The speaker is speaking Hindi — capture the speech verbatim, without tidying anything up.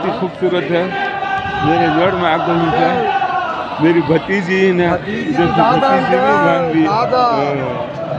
ही खूबसूरत है। मेरे जोड़ में आगुल है मेरी भतीजी ने, भतीजी भी भाभी।